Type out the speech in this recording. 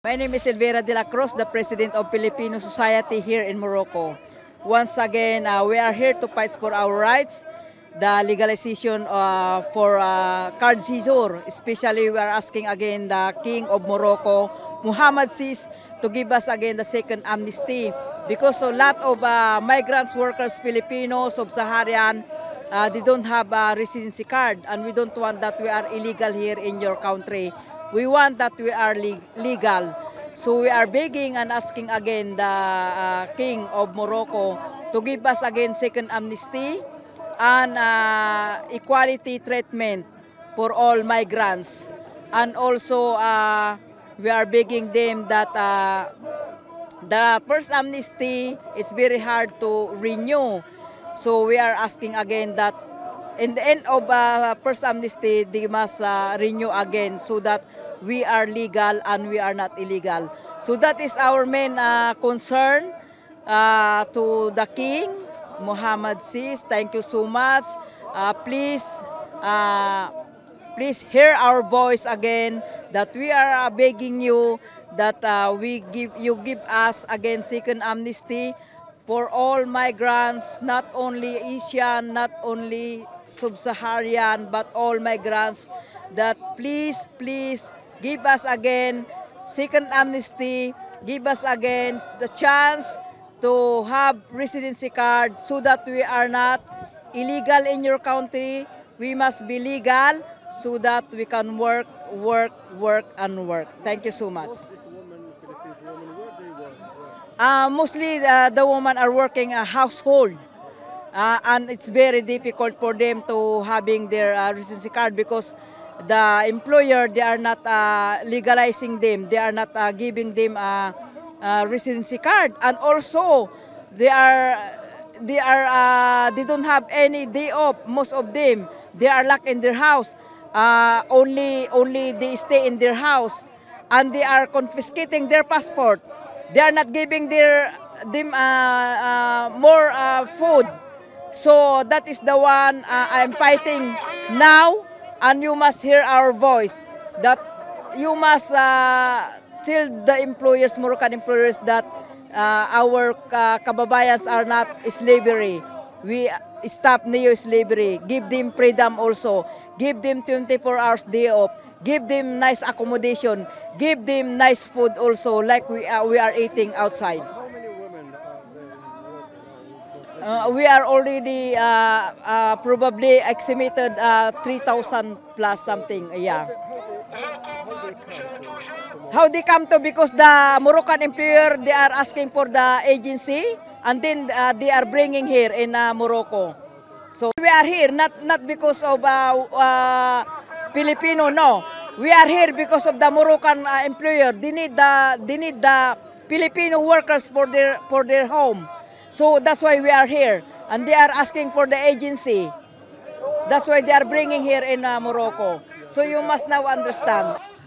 My name is Elvira de la Cruz, the President of Filipino Society here in Morocco. Once again, we are here to fight for our rights, the legalization for card seizure. Especially, we are asking again the King of Morocco, Mohammed VI, to give us again the second amnesty. Because a lot of migrants, workers, Filipinos, Sub-Saharan, they don't have a residency card, and we don't want that we are illegal here in your country. We want that we are legal. So we are begging and asking again the King of Morocco to give us again second amnesty and equality treatment for all migrants. And also we are begging them that the first amnesty is very hard to renew. So we are asking again that in the end of first amnesty, they must renew again so that we are legal and we are not illegal. So that is our main concern to the King, Mohammed VI. Thank you so much. Please hear our voice again that we are begging you that you give us again second amnesty for all migrants, not only Asian, not only Sub-Saharan, but all migrants, that please give us again second amnesty, give us again the chance to have residency card so that we are not illegal in your country. We must be legal so that we can work. Thank you so much. Mostly the women are working a household. And it's very difficult for them to having their residency card because the employer, they are not legalizing them. They are not giving them a residency card, and also they don't have any day off. Most of them, they are locked in their house. Only they stay in their house, and they are confiscating their passport. They are not giving them more food. So that is the one I'm fighting now, and you must hear our voice. That you must tell the employers, Moroccan employers, that our kababayans are not slavery. We stop neo-slavery. Give them freedom also. Give them 24 hours day off. Give them nice accommodation. Give them nice food also, like we are eating outside. We are already probably estimated 3,000 plus something. Yeah. How they come to? Because the Moroccan employer, they are asking for the agency, and then they are bringing here in Morocco. So we are here not because of Filipino. No, we are here because of the Moroccan employer. They need the Filipino workers for their home. So that's why we are here, and they are asking for the agency. That's why they are bringing here in Morocco. So you must now understand.